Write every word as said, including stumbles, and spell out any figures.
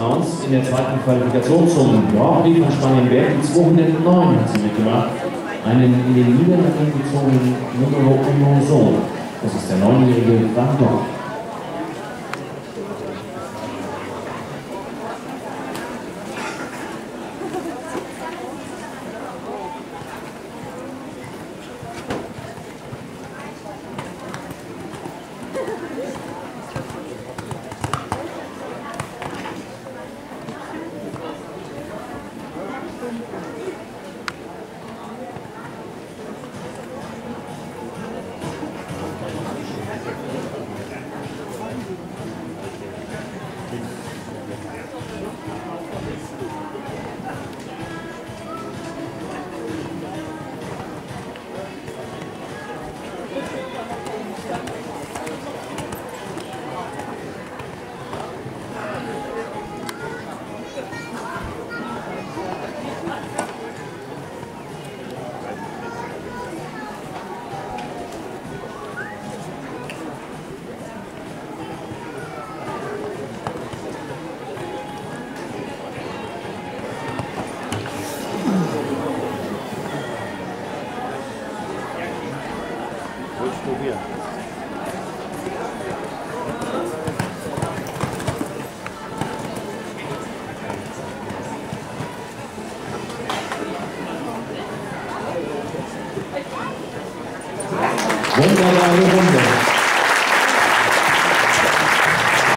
aus. In der zweiten Qualifikation zum Grand Prix von Spanien-Berg, die zweihundertneun hat sie mitgemacht. Einen in den Niederlanden gezogenen Numero uno Sohn. Das ist der neunjährige Van Gogh. Probieren. Wunderbare Runde.